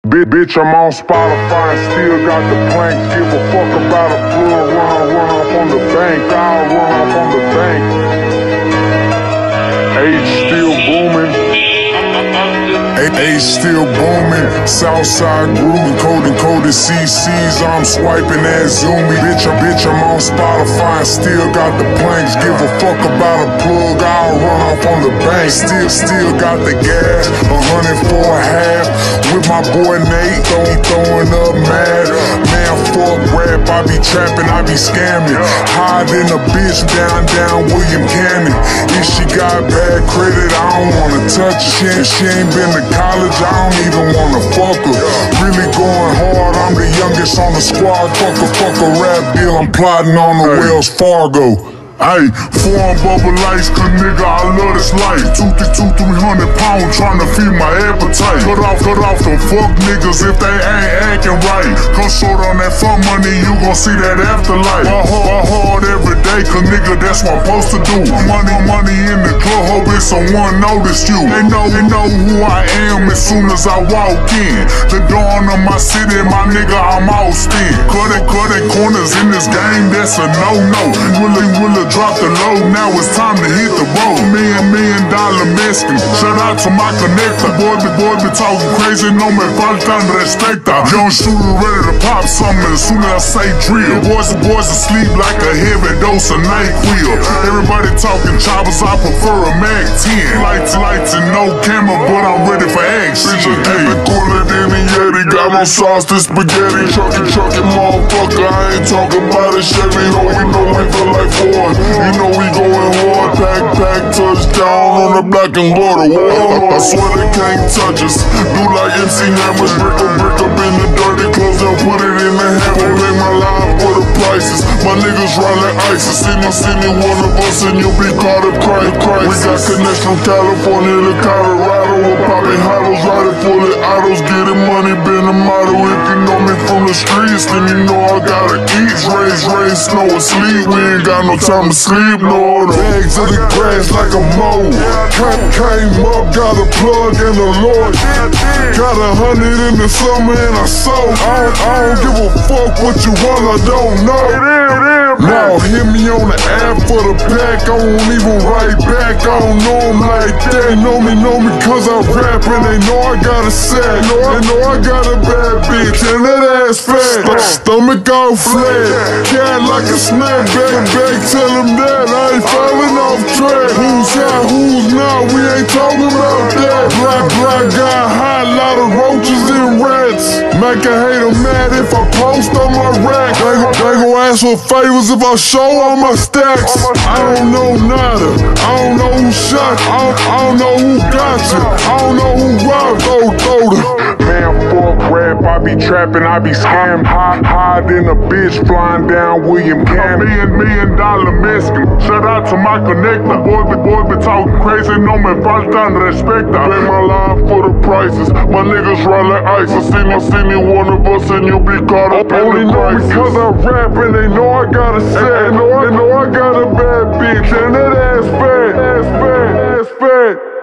Bitch, I'm on Spotify and still got the planks. Give a fuck about a plug, run off on the bank. I'll run off on the bank. Age still booming. Age still booming. Southside grooving, coded CCs. I'm swiping that Zoomy. Bitch, I'm on Spotify and still got the planks. Give a fuck about a plug, I'll run off on the bank. Still got the gas, 100 for a half. With my boy Nate, throwing up mad. Man, fuck rap, I be trapping, I be scamming. Hiding a bitch down William Cannon. If she got bad credit, I don't wanna touch her. She ain't been to college, I don't even wanna fuck her. Really going hard, I'm the youngest on the squad. Fuck a rap deal, I'm plotting on the Wells Fargo. Ayy, foreign bubble lights, cause nigga, I love this life. 200, 300 pounds tryna feed my appetite. Cut off them fuck niggas if they ain't acting right. Come short on that fuck money, you gon' see that afterlife. Work hard every day, cause nigga, that's what I'm supposed to do. Money in the club, hope if someone noticed you. They know who I am as soon as I walk in. The dawn of my city, my nigga, I'm all spin. Cutting corners in this game, that's a no-no. Will drop the load, now it's time to hit the road. $1 million Mexican, shout out to my connector. Boy be talking crazy, no me faltan respecta. Young shooter ready to pop something as soon as I say drill. Boys asleep like a heavy dose of NyQuil. Everybody talking choppers, I prefer a Mac 10. Lights and no camera, but I'm ready for action. Hey, cooler than a Yeti, got no sauce to spaghetti. Truckin' motherfucker, I ain't talking about a Chevy. Oh, we know we feel like Ford. You know we going hard, pack, touchdown on the block and go to war. I swear they can't touch us. Do like MC Hammers, brick up in the dirty clothes and put it in the hammer. Lay my line for the prices. My niggas run like ISIS. Any one of us and you'll be caught up crying. We got connections from California to Colorado. We're popping hollows, riding fully autos, getting money, been a model. If you know me from the streets, then you know I gotta eat. Rain, snow, and sleep. We ain't got no time to sleep, no. Bags of the grass like a mole. Came up, got a plug and a Lord. Got 100 in the summer and I sold. I don't give a fuck what you want, I don't know. Now hit me on the app for the pack. I won't even write back. I don't know them like that. Know me cause I rap and they know I got a sack. They know I got a bad bitch and that ass fat. Stomach all flat, cat like a snapback. Tell them that I ain't falling off track. Who's out, who's not, we ain't talking about that. Black got hot, lot of roaches and rats. Make a hater mad if I post on my rack. They gon' ask for favors if I show all my stacks. I don't know nada, I don't know who shot you, I don't know who got you, I don't know who robbed Man, fuck rap, I be trapping, I be scamming. Hiding a bitch flying down William Cannon. $1 million Mexican, shout out to my connector. Boy be talking crazy, no me faltan respecta. Pay my line for the prices, my niggas run like ISIS. Any one of us and you'll be caught up in the crisis. Cause I rap and they know I got a set. They know I got a bad bitch and that ass fat.